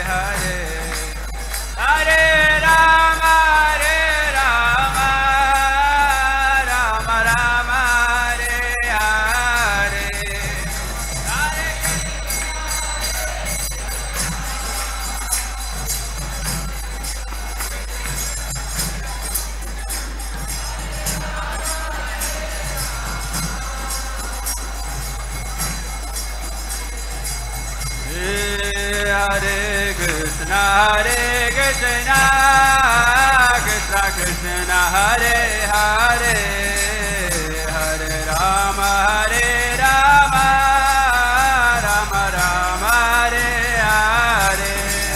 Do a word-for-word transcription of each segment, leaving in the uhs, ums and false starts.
Hare Krishna, Hare Krishna, Krishna Krishna, Hare Hare, Hare Rama, Hare Rama, Rama Rama, Hare Hare.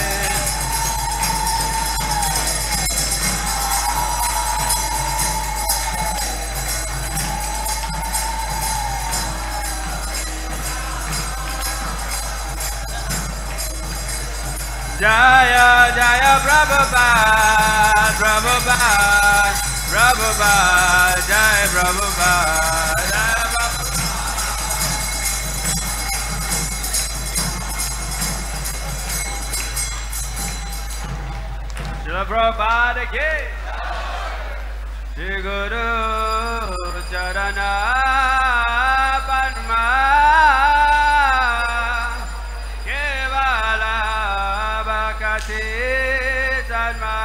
Jaya Jaya Prabhupada, Prabhupada, Prabhupada, Jaya Prabhupada, Jaya Prabhupada. Srila Prabhupada ki Shri Guru Charana Padma Sadma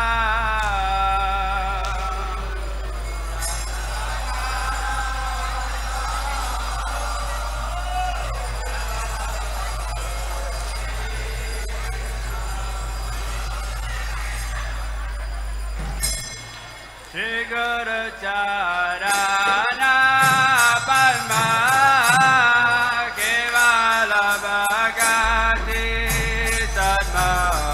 Shri Guru Charana Padma Kevala Bhagati Sadma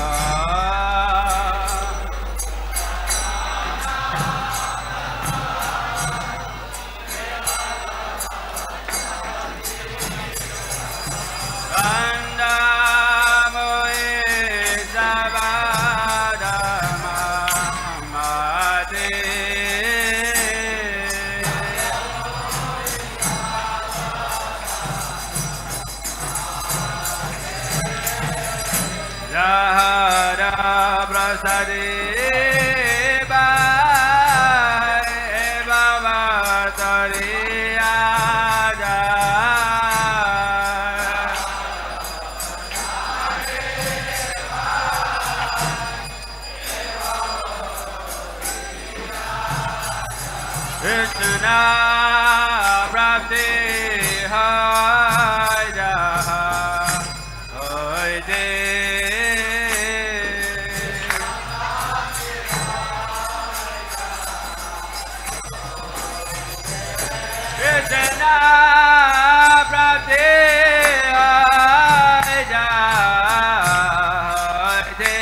Krishna Prabhupada Haja Hoide Krishna Prabhupada Haja Hoide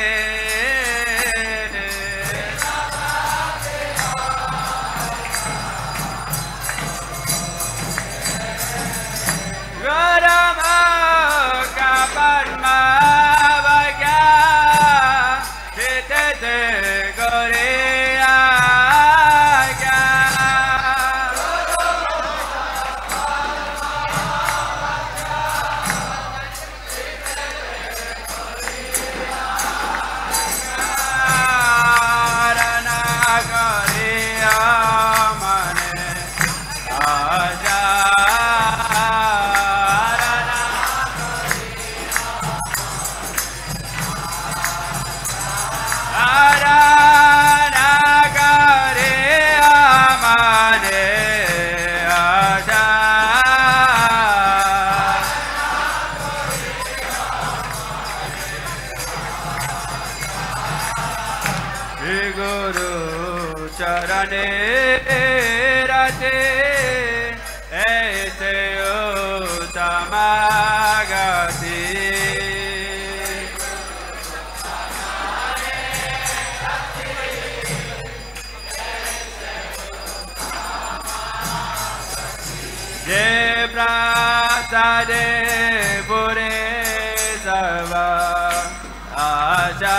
Prasade Pure Sarva Aja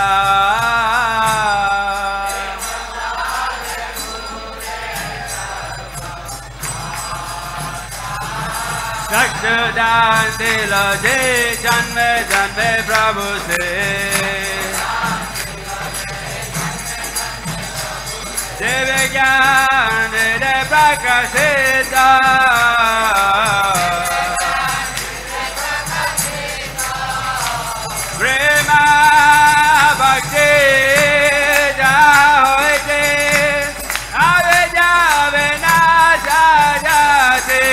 Sakshudhan Dilo Je Janme Janme Prabhu Se prakashita Prema bhakti jahoite avidya vinasha jati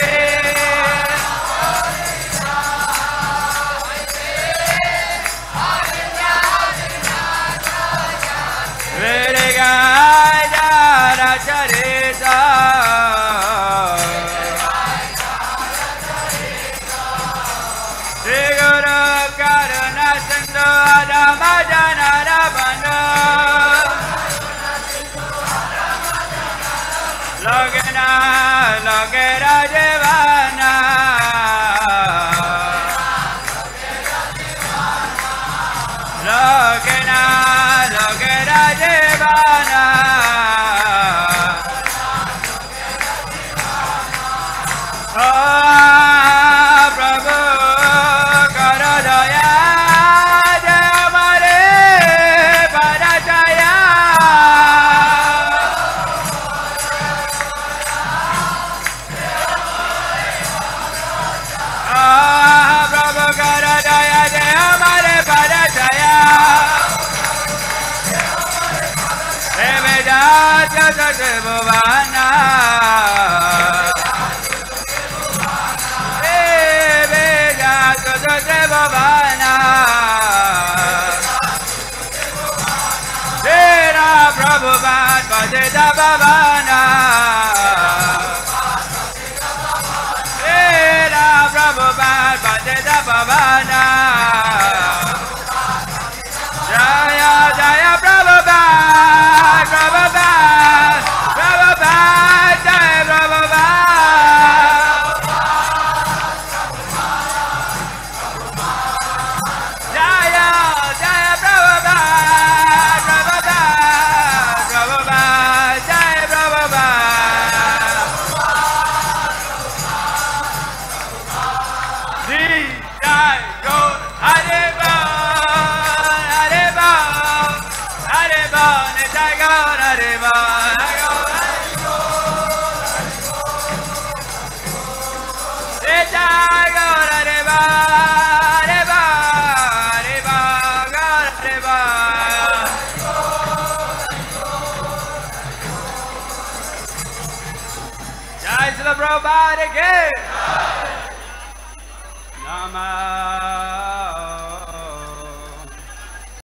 Virigaya charita Sri Guru Karuna Sindhu Adama Janara Bandhu Logena Logera Devana Logena Logera Devana Oh Prabhu Karo Daya Jai Hamare Padachaya Ah Prabhu Karo Daya Jai Hamare Padachaya Devedaya Sase Bhuvana Bhavana Tera Prabhupada Bhajeta Bhavana Tera Prabhupada Bhajeta Bhavana Jaya Jaya Prabhupada Prabhupada Prabhupada Jaya Prabhupada Prabhupada again.